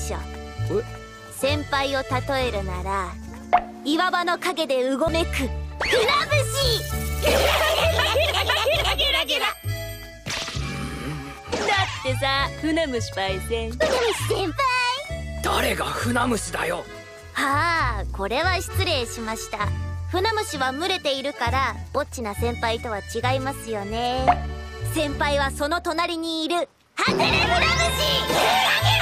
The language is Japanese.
しょ。先輩を例えるなら岩場の陰でうごめく船虫。だってさ、船虫パイセン。船虫先輩。 誰が船虫だよ。 はあ、これは失礼しました。船虫は群れているからぼっちな先輩とは違いますよね。先輩はその隣にいるハテレ船虫。